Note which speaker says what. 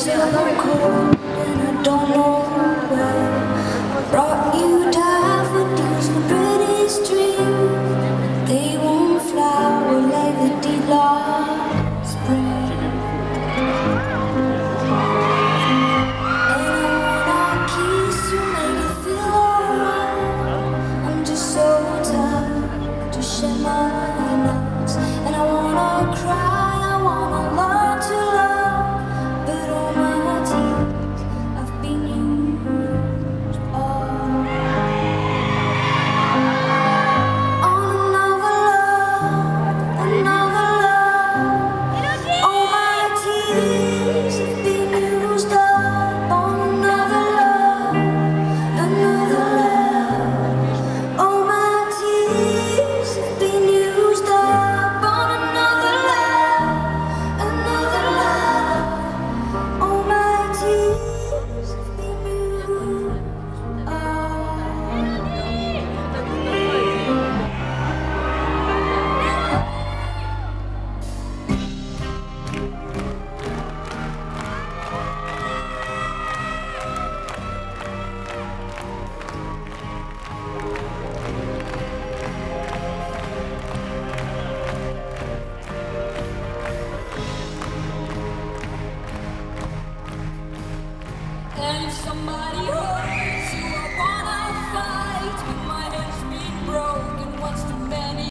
Speaker 1: so cold and I don't know where. Brought you daffodils and pretty streams. They won't flower like they did last spring. And I wanna kiss you, make you feel alright. I'm just so tired to share my nights. And I wanna cry, I wanna learn to love, but all my tears have been used all on another love, another love. All my tears have been used up on another love, another love. All my tears have been used up on another love, another love. All my tears have been used up. And if somebody